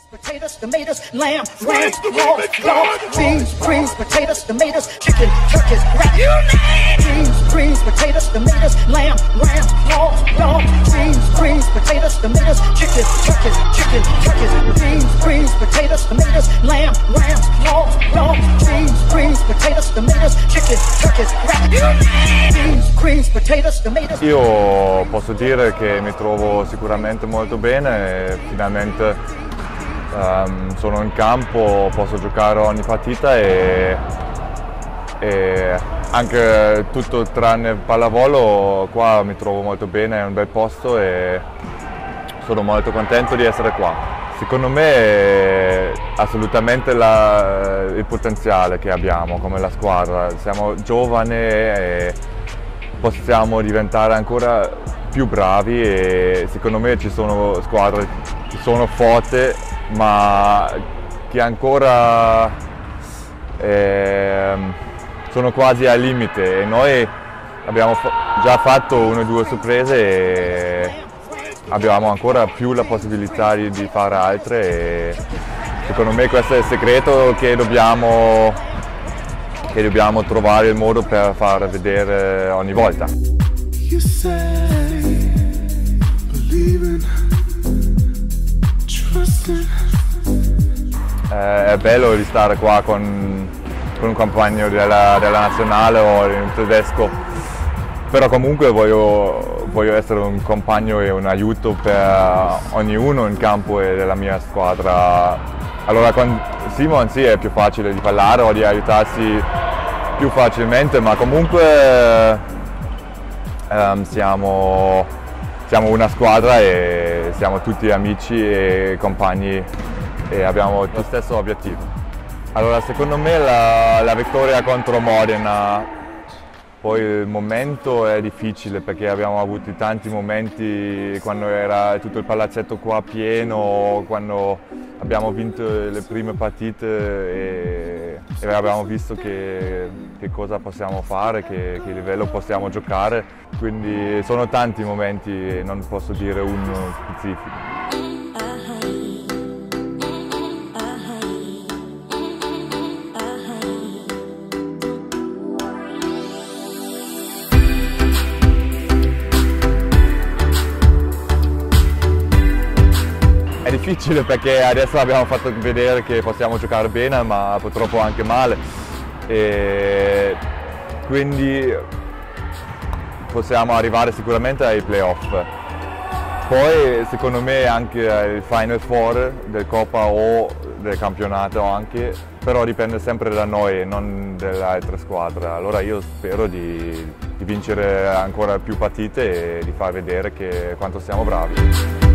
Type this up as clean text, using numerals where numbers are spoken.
Potatoes, tomatoes, lamb, ram, hog, beans, greens, potatoes, tomatoes, chicken, turkeys, rat, you name beans, greens, potatoes, tomatoes, lamb, ram, hog, beans, greens, potatoes, tomatoes, chicken, turkeys, beans, greens, potatoes, tomatoes, lamb, ram, hog, beans, greens, potatoes, tomatoes, chicken, turkeys, rat, you name beans, greens, potatoes, tomatoes. Io posso dire che mi trovo sicuramente molto bene e finalmente sono in campo, posso giocare ogni partita e anche tutto tranne pallavolo qua mi trovo molto bene, è un bel posto e sono molto contento di essere qua. Secondo me è assolutamente il potenziale che abbiamo come la squadra, siamo giovani e possiamo diventare ancora più bravi e secondo me ci sono squadre che sono forti ma che ancora sono quasi al limite e noi abbiamo già fatto 1 o 2 sorprese e abbiamo ancora più la possibilità di fare altre e secondo me questo è il segreto che dobbiamo trovare il modo per far vedere ogni volta. È bello di stare qua con un compagno della nazionale o un tedesco, però comunque voglio essere un compagno e un aiuto per ognuno in campo e della mia squadra. Allora con Simon sì è più facile di parlare o di aiutarsi più facilmente, ma comunque siamo una squadra e siamo tutti amici e compagni e abbiamo lo stesso obiettivo. Allora secondo me la vittoria contro Modena, poi il momento è difficile perché abbiamo avuto tanti momenti quando era tutto il palazzetto qua pieno, quando abbiamo vinto le prime partite e abbiamo visto che cosa possiamo fare, che livello possiamo giocare, quindi sono tanti momenti e non posso dire uno specifico. È difficile perché adesso abbiamo fatto vedere che possiamo giocare bene ma purtroppo anche male e quindi possiamo arrivare sicuramente ai playoff. Poi secondo me anche ai Final Four del Coppa o del campionato anche, però dipende sempre da noi e non dalle altre squadre. Allora io spero di vincere ancora più partite e di far vedere quanto siamo bravi.